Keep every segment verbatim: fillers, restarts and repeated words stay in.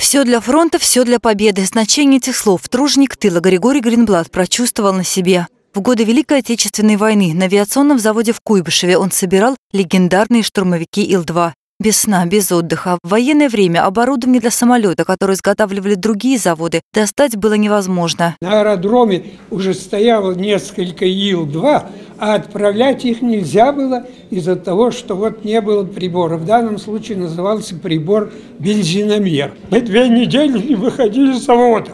Все для фронта, все для победы. Значение этих слов труженик тыла Григорий Гринблат прочувствовал на себе. В годы Великой Отечественной войны на авиационном заводе в Куйбышеве он собирал легендарные штурмовики Ил два. Без сна, без отдыха. В военное время оборудование для самолета, которое изготавливали другие заводы, достать было невозможно. На аэродроме уже стояло несколько Ил два, а отправлять их нельзя было из-за того, что вот не было прибора. В данном случае назывался прибор бензиномер. Мы две недели не выходили с завода.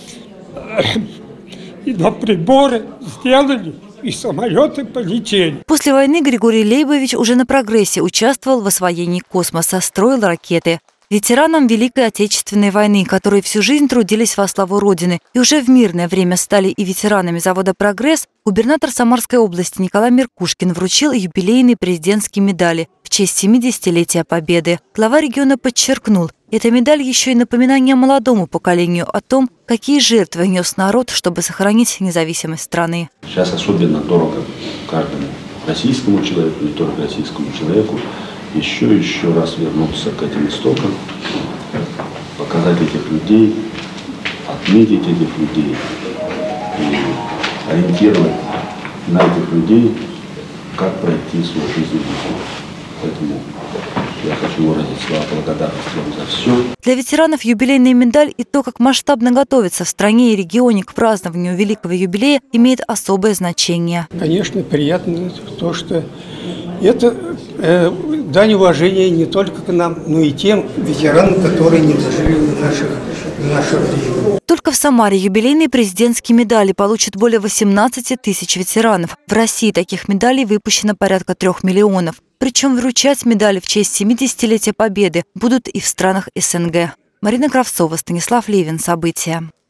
И на приборы сделали, и самолеты полетели. После войны Григорий Лейбович уже на прогрессе участвовал в освоении космоса, строил ракеты. Ветеранам Великой Отечественной войны, которые всю жизнь трудились во славу Родины и уже в мирное время стали и ветеранами завода «Прогресс», губернатор Самарской области Николай Меркушкин вручил юбилейные президентские медали в честь семидесятилетия Победы. Глава региона подчеркнул, эта медаль еще и напоминание молодому поколению о том, какие жертвы нес народ, чтобы сохранить независимость страны. Сейчас особенно дорого каждому российскому человеку, не только российскому человеку, еще еще раз вернуться к этим истокам, показать этих людей, отметить этих людей и ориентировать на этих людей, как пройти свою жизнь. Поэтому я хочу выразить слова благодарности вам за все. Для ветеранов юбилейная медаль и то, как масштабно готовится в стране и регионе к празднованию великого юбилея, имеет особое значение. Конечно, приятно то, что это э, дань уважения не только к нам, но и тем ветеранам, которые не дожили до наших, до нашего времени. Только в Самаре юбилейные президентские медали получат более восемнадцати тысяч ветеранов. В России таких медалей выпущено порядка трех миллионов. Причем вручать медали в честь семидесятилетия Победы будут и в странах Эс Эн Гэ. Марина Кравцова, Станислав Левин. События.